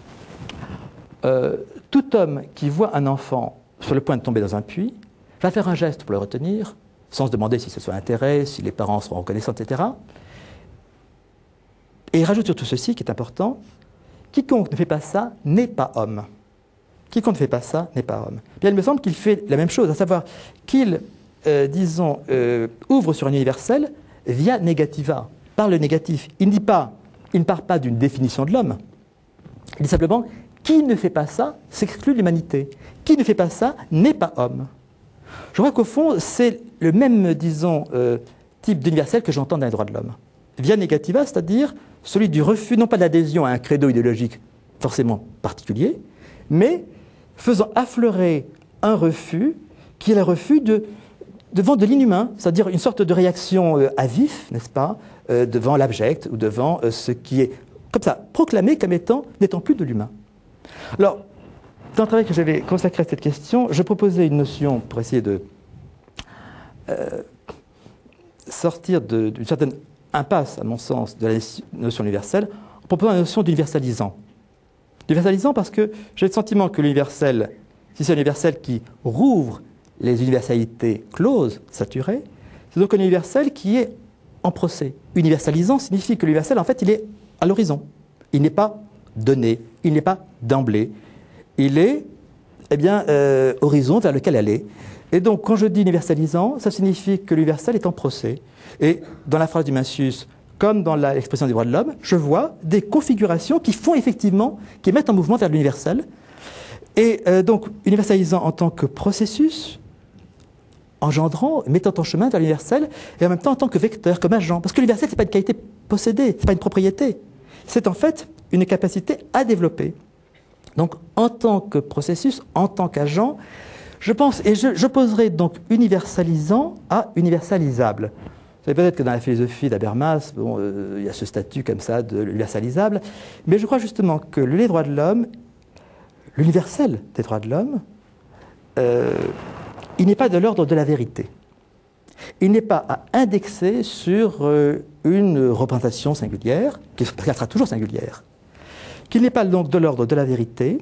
euh, tout homme qui voit un enfant sur le point de tomber dans un puits va faire un geste pour le retenir, sans se demander si ce soit intérêt, si les parents seront reconnaissants, et cetera. Et il rajoute surtout ceci qui est important. Quiconque ne fait pas ça n'est pas homme. Quiconque ne fait pas ça n'est pas homme. Bien, il me semble qu'il fait la même chose, à savoir qu'il, euh, disons, euh, ouvre sur un universel via negativa, par le négatif. Il ne dit pas, il ne part pas d'une définition de l'homme. Il dit simplement, qui ne fait pas ça s'exclut de l'humanité. Qui ne fait pas ça n'est pas homme. Je crois qu'au fond, c'est le même, disons, euh, type d'universel que j'entends dans les droits de l'homme. Via negativa, c'est-à-dire celui du refus, non pas d'adhésion à un credo idéologique forcément particulier, mais faisant affleurer un refus qui est le refus de, devant de l'inhumain, c'est-à-dire une sorte de réaction euh, à vif, n'est-ce pas, euh, devant l'abject ou devant euh, ce qui est, comme ça, proclamé comme étant, n'étant plus de l'humain. Alors, dans le travail que j'avais consacré à cette question, je proposais une notion pour essayer de euh, sortir de, d'une certaine impasse, à mon sens, de la notion universelle, en proposant la notion d'universalisant. Universalisant parce que j'ai le sentiment que l'universel, si c'est un universel qui rouvre les universalités closes, saturées, c'est donc un universel qui est en procès. Universalisant signifie que l'universel, en fait, il est à l'horizon. Il n'est pas donné, il n'est pas d'emblée. Il est, eh bien, euh, horizon vers lequel aller. Et donc, quand je dis universalisant, ça signifie que l'universel est en procès. Et dans la phrase du Mencius, comme dans la, l'expression des droits de l'homme, je vois des configurations qui font effectivement, qui mettent en mouvement vers l'universel. Et euh, donc, universalisant en tant que processus, engendrant, mettant en chemin vers l'universel, et en même temps en tant que vecteur, comme agent. Parce que l'universel, ce n'est pas une qualité possédée, ce n'est pas une propriété. C'est en fait une capacité à développer. Donc, en tant que processus, en tant qu'agent, je pense, et je, je poserai donc universalisant à universalisable. Vous savez peut-être que dans la philosophie d'Habermas, bon, euh, il y a ce statut comme ça de l'universalisable, mais je crois justement que les droits de l'homme, l'universel des droits de l'homme, euh, il n'est pas de l'ordre de la vérité. Il n'est pas à indexer sur euh, une représentation singulière, qui sera toujours singulière, qu'il n'est pas donc de l'ordre de la vérité,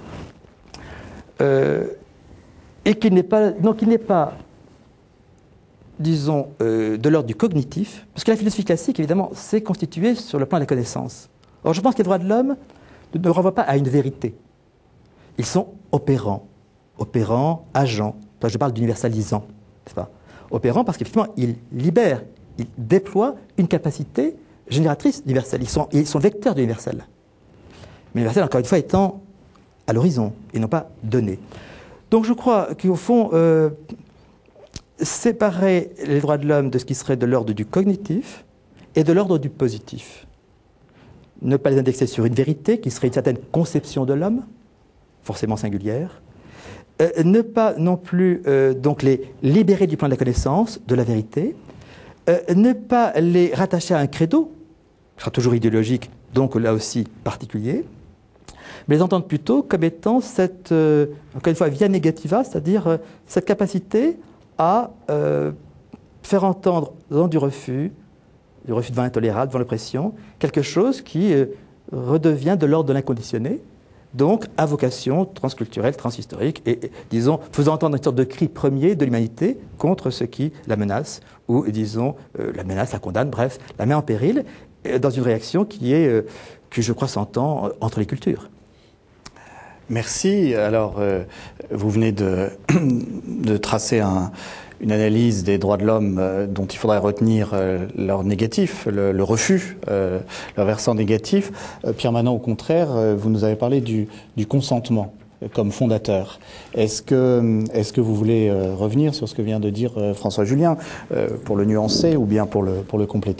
euh, et qu'il n'est pas, donc il n'est pas, disons, euh, de l'ordre du cognitif, parce que la philosophie classique, évidemment, s'est constituée sur le plan de la connaissance. Or, je pense que les droits de l'homme ne, ne renvoient pas à une vérité. Ils sont opérants, opérants, agents. Toi, je parle d'universalisant, n'est-ce pas ? Opérants parce qu'effectivement, ils libèrent, ils déploient une capacité génératrice d'universel. Ils sont, ils sont vecteurs d'universel. Mais l'universel, encore une fois, étant à l'horizon et non pas donné. Donc je crois qu'au fond, euh, séparer les droits de l'homme de ce qui serait de l'ordre du cognitif et de l'ordre du positif. Ne pas les indexer sur une vérité qui serait une certaine conception de l'homme, forcément singulière. Euh, ne pas non plus euh, donc les libérer du plan de la connaissance, de la vérité. Euh, ne pas les rattacher à un credo, qui sera toujours idéologique, donc là aussi particulier. Mais les entendre plutôt comme étant cette, euh, encore une fois, via negativa, c'est-à-dire euh, cette capacité à euh, faire entendre dans du refus, du refus devant l'intolérable, devant l'oppression, quelque chose qui euh, redevient de l'ordre de l'inconditionné, donc à vocation transculturelle, transhistorique, et, et disons, faisant entendre une sorte de cri premier de l'humanité contre ce qui la menace, ou disons, euh, la menace, la condamne, bref, la met en péril, euh, dans une réaction qui est, euh, que je crois s'entend euh, entre les cultures. Merci. Alors, euh, vous venez de, de tracer un, une analyse des droits de l'homme euh, dont il faudrait retenir euh, leur négatif, le, le refus, euh, leur versant négatif. Euh, Pierre Manant, au contraire, euh, vous nous avez parlé du, du consentement euh, comme fondateur. Est-ce que, est-ce que vous voulez euh, revenir sur ce que vient de dire euh, François Julien, euh, pour le nuancer ou bien pour le, pour le compléter ?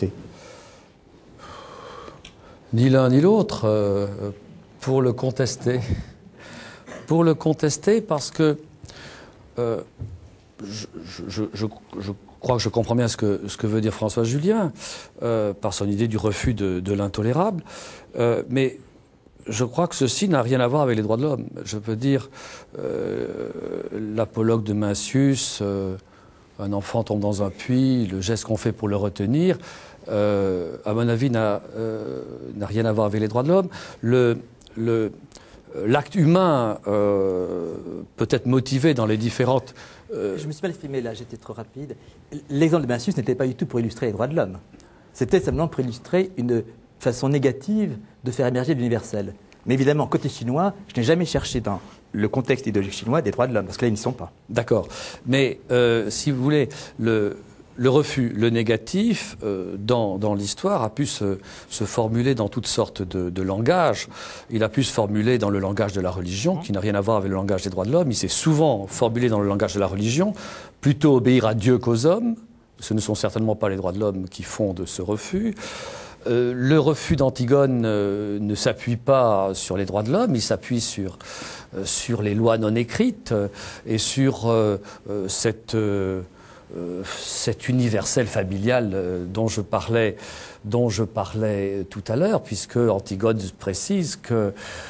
Ni l'un ni l'autre, euh, pour le contester. Pour le contester parce que euh, je, je, je, je crois que je comprends bien ce que, ce que veut dire François Julien euh, par son idée du refus de, de l'intolérable, euh, mais je crois que ceci n'a rien à voir avec les droits de l'homme. Je peux dire, euh, l'apologue de Mencius, euh, un enfant tombe dans un puits, le geste qu'on fait pour le retenir, euh, à mon avis, n'a, euh, n'a rien à voir avec les droits de l'homme. Le... le L'acte humain euh, peut être motivé dans les différentes... Euh... Je me suis mal exprimé là, j'étais trop rapide. L'exemple de Mencius n'était pas du tout pour illustrer les droits de l'homme. C'était simplement pour illustrer une façon négative de faire émerger l'universel. Mais évidemment, côté chinois, je n'ai jamais cherché dans le contexte idéologique chinois des droits de l'homme, parce que là, ils n'y sont pas. D'accord. Mais euh, si vous voulez, le, le refus, le négatif, euh, dans, dans l'histoire, a pu se, se formuler dans toutes sortes de, de langages. Il a pu se formuler dans le langage de la religion, qui n'a rien à voir avec le langage des droits de l'homme. Il s'est souvent formulé dans le langage de la religion, plutôt obéir à Dieu qu'aux hommes. Ce ne sont certainement pas les droits de l'homme qui fondent ce refus. Euh, le refus d'Antigone euh, ne s'appuie pas sur les droits de l'homme, il s'appuie sur, euh, sur les lois non écrites euh, et sur euh, euh, cette... Euh, Euh, cet universel familial euh, dont je parlais, dont je parlais tout à l'heure, puisque Antigone précise que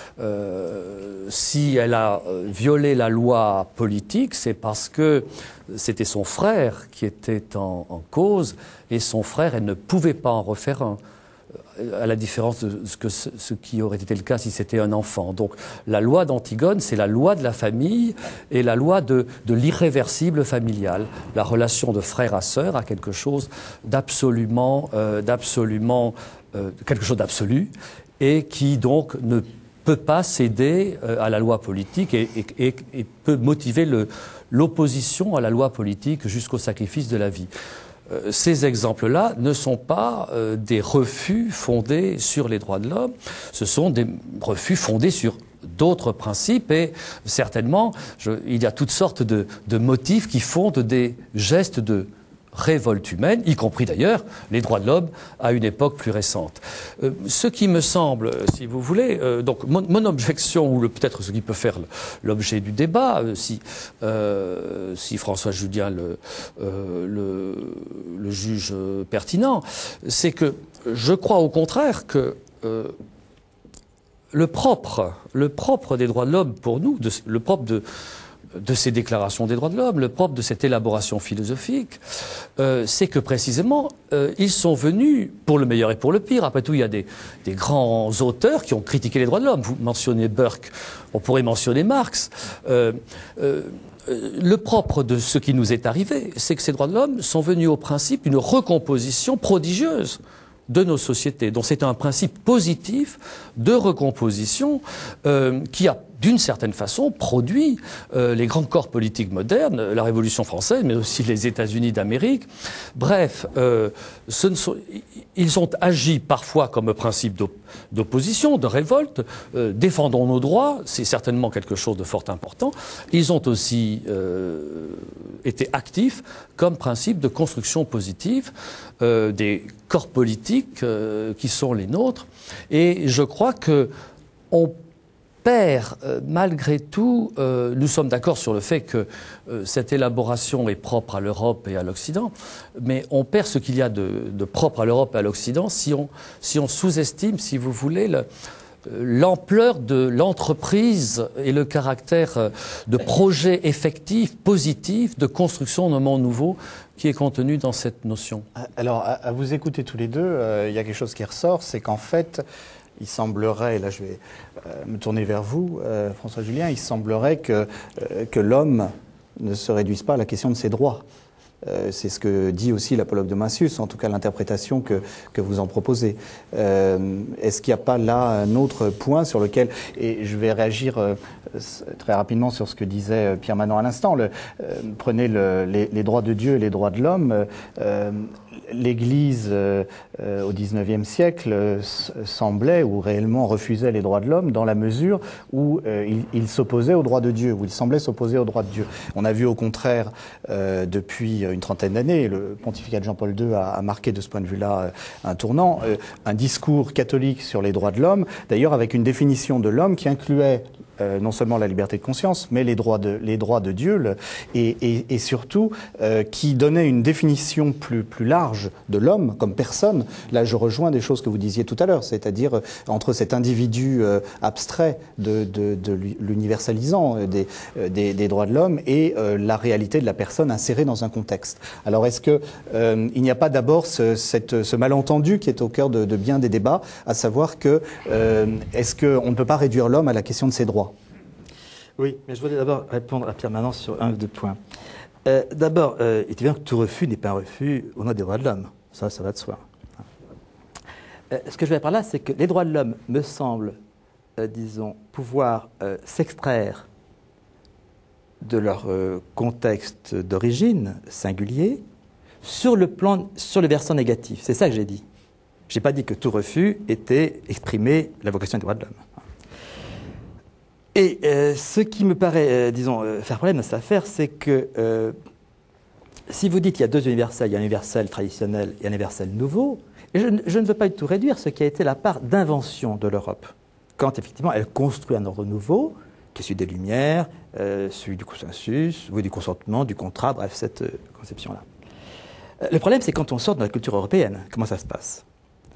euh, si elle a violé la loi politique, c'est parce que c'était son frère qui était en, en cause, et son frère, elle ne pouvait pas en refaire un, à la différence de ce, que, ce qui aurait été le cas si c'était un enfant. Donc la loi d'Antigone, c'est la loi de la famille et la loi de, de l'irréversible familial. La relation de frère à sœur a quelque chose d'absolument, euh, d'absolument, euh, quelque chose d'absolu, et qui donc ne peut pas céder euh, à la loi politique et, et, et, et peut motiver le, l'opposition à la loi politique jusqu'au sacrifice de la vie. Euh, ces exemples-là ne sont pas euh, des refus fondés sur les droits de l'homme, ce sont des refus fondés sur d'autres principes, et certainement, je, il y a toutes sortes de, de motifs qui fondent des gestes de révolte humaine, y compris d'ailleurs les droits de l'homme à une époque plus récente. Euh, ce qui me semble, si vous voulez, euh, donc mon, mon objection, ou le, peut-être ce qui peut faire l'objet du débat, euh, si, euh, si François Julien le, euh, le, le juge pertinent, c'est que je crois au contraire que euh, le propre, le propre des droits de l'homme pour nous, de, le propre de de ces déclarations des droits de l'homme, le propre de cette élaboration philosophique, euh, c'est que précisément, euh, ils sont venus pour le meilleur et pour le pire. Après tout, il y a des, des grands auteurs qui ont critiqué les droits de l'homme. Vous mentionnez Burke, on pourrait mentionner Marx. Euh, euh, le propre de ce qui nous est arrivé, c'est que ces droits de l'homme sont venus au principe d'une recomposition prodigieuse de nos sociétés. Donc c'est un principe positif de recomposition euh, qui a d'une certaine façon produit euh, les grands corps politiques modernes, la Révolution française, mais aussi les États-Unis d'Amérique. Bref, euh, ce ne sont, ils ont agi parfois comme principe d'opposition, de révolte. Euh, défendons nos droits, c'est certainement quelque chose de fort important. Ils ont aussi euh, été actifs comme principe de construction positive euh, des corps politiques euh, qui sont les nôtres. Et je crois que on perd, euh, malgré tout, euh, nous sommes d'accord sur le fait que euh, cette élaboration est propre à l'Europe et à l'Occident, mais on perd ce qu'il y a de, de propre à l'Europe et à l'Occident si on, si on sous-estime, si vous voulez, le, l'ampleur de l'entreprise et le caractère de projet effectif, positif, de construction d'un monde nouveau qui est contenu dans cette notion. Alors, à, à vous écouter tous les deux, euh, il y a quelque chose qui ressort, c'est qu'en fait, il semblerait, et là je vais euh, me tourner vers vous, euh, François Julien, il semblerait que, euh, que l'homme ne se réduise pas à la question de ses droits. Euh, c'est ce que dit aussi l'apologue de Mencius, en tout cas l'interprétation que, que vous en proposez. Euh, est-ce qu'il n'y a pas là un autre point sur lequel, et je vais réagir euh, très rapidement sur ce que disait Pierre Manant à l'instant, le, euh, prenez le, les, les droits de Dieu et les droits de l'homme, euh, l'Église euh, euh, au dix-neuvième siècle euh, semblait ou réellement refusait les droits de l'homme dans la mesure où euh, il, il s'opposait aux droits de Dieu, où il semblait s'opposer aux droits de Dieu. On a vu au contraire euh, depuis une trentaine d'années, le pontificat de Jean-Paul deux a, a marqué de ce point de vue-là euh, un tournant, euh, un discours catholique sur les droits de l'homme, d'ailleurs avec une définition de l'homme qui incluait Euh, non seulement la liberté de conscience, mais les droits de, les droits de Dieu, le, et, et, et surtout euh, qui donnait une définition plus, plus large de l'homme comme personne. Là, je rejoins des choses que vous disiez tout à l'heure, c'est-à-dire euh, entre cet individu euh, abstrait de, de, de l'universalisant euh, des, euh, des, des droits de l'homme et euh, la réalité de la personne insérée dans un contexte. Alors, est-ce que euh, il n'y a pas d'abord ce, cette, ce malentendu qui est au cœur de, de bien des débats, à savoir que euh, est-ce qu'on ne peut pas réduire l'homme à la question de ses droits? Oui, mais je voudrais d'abord répondre à Pierre Manant sur un ou deux points. Euh, d'abord, euh, il est évident que tout refus n'est pas un refus au nom des droits de l'homme. Ça, ça va de soi. Euh, ce que je veux dire par là, c'est que les droits de l'homme me semblent, euh, disons, pouvoir euh, s'extraire de leur euh, contexte d'origine singulier, sur le plan, sur le versant négatif. C'est ça que j'ai dit. Je n'ai pas dit que tout refus était exprimer la vocation des droits de l'homme. Et euh, ce qui me paraît, euh, disons, euh, faire problème dans cette affaire, c'est que euh, si vous dites qu'il y a deux universels, il y a un universel traditionnel et un universel nouveau, et je, je ne veux pas du tout réduire ce qui a été la part d'invention de l'Europe, quand effectivement elle construit un ordre nouveau, qui est celui des Lumières, euh, celui du consensus, ou du consentement, du contrat, bref, cette euh, conception-là. Euh, le problème, c'est quand on sort de la culture européenne, comment ça se passe ?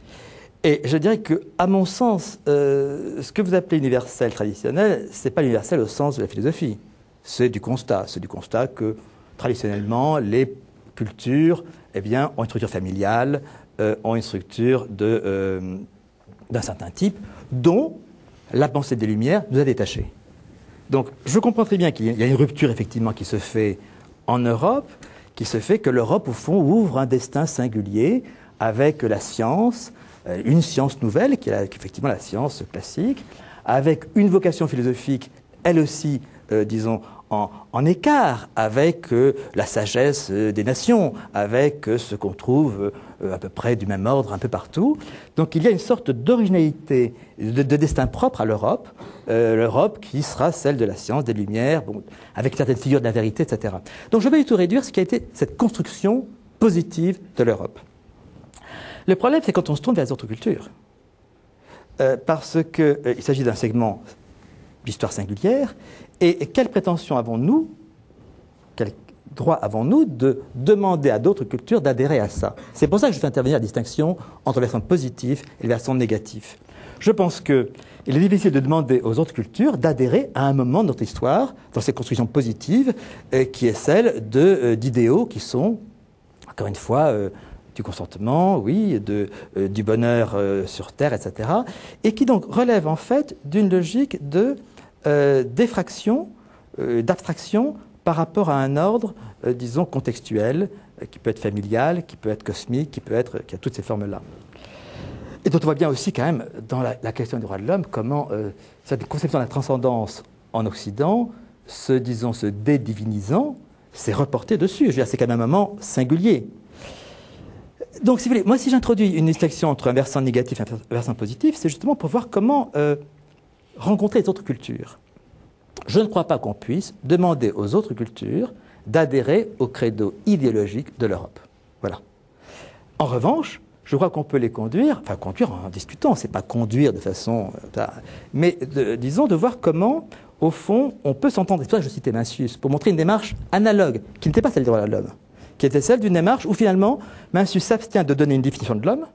Et je dirais que, à mon sens, euh, ce que vous appelez universel traditionnel, ce n'est pas l'universel au sens de la philosophie. C'est du constat. C'est du constat que, traditionnellement, les cultures eh bien, ont une structure familiale, euh, ont une structure de, euh, d'un certain type, dont la pensée des Lumières nous a détachés. Donc, je comprends très bien qu'il y a une rupture, effectivement, qui se fait en Europe, qui se fait que l'Europe, au fond, ouvre un destin singulier avec la science, une science nouvelle, qui est effectivement la science classique, avec une vocation philosophique, elle aussi, euh, disons, en, en écart avec euh, la sagesse euh, des nations, avec euh, ce qu'on trouve euh, à peu près du même ordre un peu partout. Donc il y a une sorte d'originalité, de, de destin propre à l'Europe, euh, l'Europe qui sera celle de la science, des Lumières, bon, avec certaines figures de la vérité, et cetera. Donc je ne vais pas du tout réduire ce qui a été cette construction positive de l'Europe. Le problème, c'est quand on se tourne vers les autres cultures. Euh, parce qu'il euh, s'agit d'un segment d'histoire singulière. Et, et quelle prétention avons-nous, quel droit avons-nous de demander à d'autres cultures d'adhérer à ça ? C'est pour ça que je fais intervenir la distinction entre le versant positif et le versant négatif. Je pense qu'il est difficile de demander aux autres cultures d'adhérer à un moment de notre histoire, dans cette construction positive, euh, qui est celle de, euh, d'idéaux qui sont, encore une fois, euh, du consentement, oui, de, euh, du bonheur euh, sur Terre, et cetera, et qui donc relève en fait d'une logique de euh, d'effraction, euh, d'abstraction par rapport à un ordre, euh, disons, contextuel, euh, qui peut être familial, qui peut être cosmique, qui peut être, qui a toutes ces formes-là. Et dont on voit bien aussi quand même dans la, la question des droits de l'homme comment euh, cette conception de la transcendance en Occident, se disons, se dédivinisant, s'est reportée dessus. Je veux dire, c'est quand même un moment singulier. Donc, si vous voulez, moi, si j'introduis une distinction entre un versant négatif et un versant positif, c'est justement pour voir comment euh, rencontrer les autres cultures. Je ne crois pas qu'on puisse demander aux autres cultures d'adhérer au credo idéologique de l'Europe. Voilà. En revanche, je crois qu'on peut les conduire, enfin conduire en discutant, c'est pas conduire de façon, euh, mais de, disons de voir comment, au fond, on peut s'entendre. C'est pour ça que je citais Mencius, pour montrer une démarche analogue, qui n'était pas celle des droits de l'homme, qui était celle d'une démarche où finalement, Mencius s'abstient de donner une définition de l'homme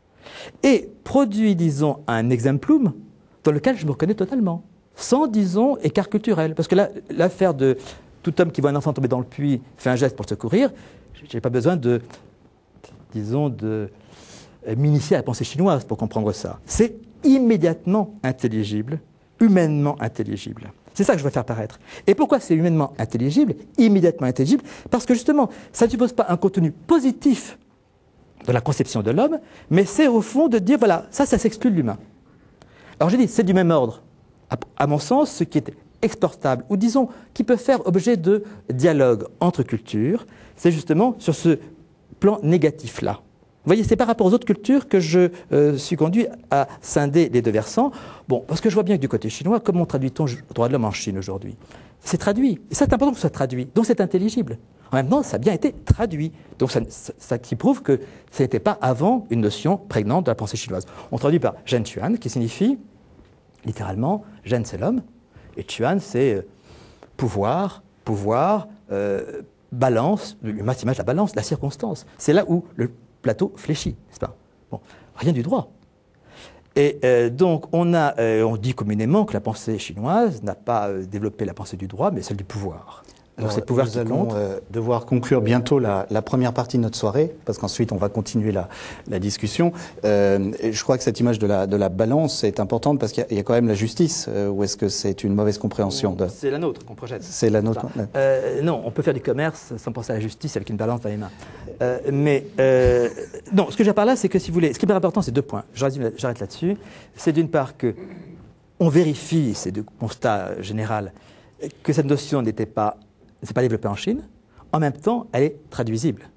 et produit, disons, un exemplum dans lequel je me reconnais totalement, sans, disons, écart culturel. Parce que là, l'affaire de tout homme qui voit un enfant tomber dans le puits fait un geste pour le secourir, je n'ai pas besoin de, disons, de m'initier à la pensée chinoise pour comprendre ça. C'est immédiatement intelligible, humainement intelligible. C'est ça que je veux faire paraître. Et pourquoi c'est humainement intelligible, immédiatement intelligible ? Parce que justement, ça ne suppose pas un contenu positif de la conception de l'homme, mais c'est au fond de dire, voilà, ça, ça s'exclut de l'humain. Alors j'ai dit, c'est du même ordre. À, à mon sens, ce qui est exportable, ou disons, qui peut faire objet de dialogue entre cultures, c'est justement sur ce plan négatif-là. Vous voyez, c'est par rapport aux autres cultures que je euh, suis conduit à scinder les deux versants. Bon, parce que je vois bien que du côté chinois, comment traduit-on le droit de l'homme en Chine aujourd'hui ? C'est traduit. Et c'est important que ce soit traduit. Donc c'est intelligible. En même temps, ça a bien été traduit. Donc ça, ça, ça qui prouve que ce n'était pas avant une notion prégnante de la pensée chinoise. On traduit par Zhen Quan, qui signifie, littéralement, Zhen c'est l'homme, et Quan c'est euh, pouvoir, pouvoir, euh, balance, le mathématique, la balance, la circonstance. C'est là où le plateau fléchi, n'est-ce pas ? Bon, rien du droit. Et euh, donc, on, a, euh, on dit communément que la pensée chinoise n'a pas euh, développé la pensée du droit, mais celle du pouvoir. Alors, c'est le pouvoir nous allons euh, devoir conclure bientôt la, la première partie de notre soirée, parce qu'ensuite on va continuer la, la discussion. Euh, et je crois que cette image de la, de la balance est importante, parce qu'il y, y a quand même la justice, euh, ou est-ce que c'est une mauvaise compréhension de... C'est la nôtre qu'on projette. C'est la nôtre. Euh, non, on peut faire du commerce sans penser à la justice avec une balance dans les mains. Euh, mais euh, non, ce que j'ai par là, c'est que si vous voulez, ce qui est bien important, c'est deux points. J'arrête là-dessus. C'est d'une part que on vérifie, c'est de constat général, que cette notion n'était pas, c'est pas développée en Chine. En même temps, elle est traduisible.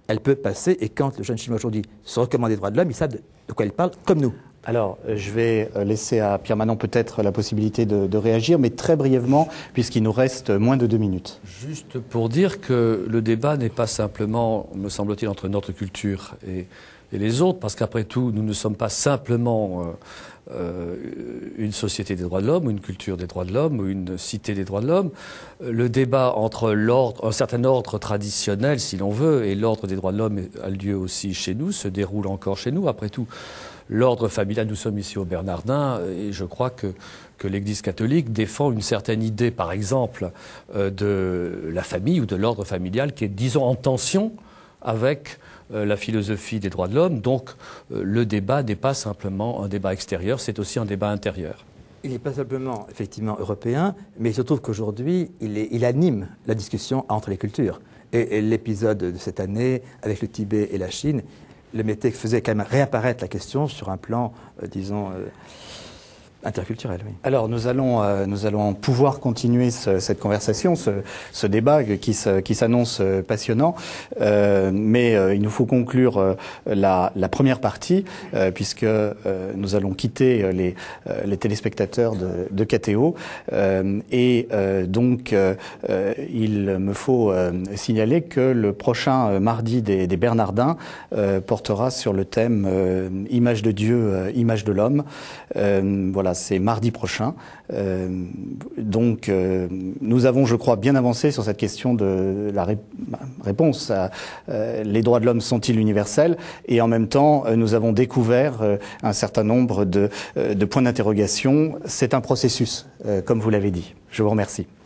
elle peut passer. Et quand le jeune Chinois aujourd'hui se recommande des droits de l'homme, ils savent de, de quoi il parle, comme nous. Alors, je vais laisser à Pierre Manon peut-être la possibilité de, de réagir, mais très brièvement, puisqu'il nous reste moins de deux minutes. Juste pour dire que le débat n'est pas simplement, me semble-t-il, entre notre culture et, et les autres, parce qu'après tout, nous ne sommes pas simplement euh, euh, une société des droits de l'homme, ou une culture des droits de l'homme, ou une cité des droits de l'homme. Le débat entre l'ordre, un certain ordre traditionnel, si l'on veut, et l'ordre des droits de l'homme a lieu aussi chez nous, se déroule encore chez nous, après tout. L'ordre familial, nous sommes ici au Bernardin, et je crois que, que l'Église catholique défend une certaine idée, par exemple, euh, de la famille ou de l'ordre familial qui est, disons, en tension avec euh, la philosophie des droits de l'homme. Donc, euh, le débat n'est pas simplement un débat extérieur, c'est aussi un débat intérieur. Il n'est pas simplement, effectivement, européen, mais il se trouve qu'aujourd'hui, il, il anime la discussion entre les cultures. Et, et l'épisode de cette année, avec le Tibet et la Chine, le mettait, faisait quand même réapparaître la question sur un plan, euh, disons, euh, interculturel. Oui. Alors nous allons, euh, nous allons pouvoir continuer ce, cette conversation, ce, ce débat qui, se, qui s'annonce passionnant, euh, mais euh, il nous faut conclure euh, la, la première partie, euh, puisque euh, nous allons quitter les, euh, les téléspectateurs de, de K T O, euh, et euh, donc euh, il me faut euh, signaler que le prochain mardi des, des Bernardins euh, portera sur le thème euh, image de Dieu, euh, image de l'homme. Euh, voilà. C'est mardi prochain. Euh, donc, euh, nous avons, je crois, bien avancé sur cette question de la ré réponse à euh, les droits de l'homme sont-ils universels? Et en même temps, euh, nous avons découvert euh, un certain nombre de, euh, de points d'interrogation. C'est un processus, euh, comme vous l'avez dit. Je vous remercie.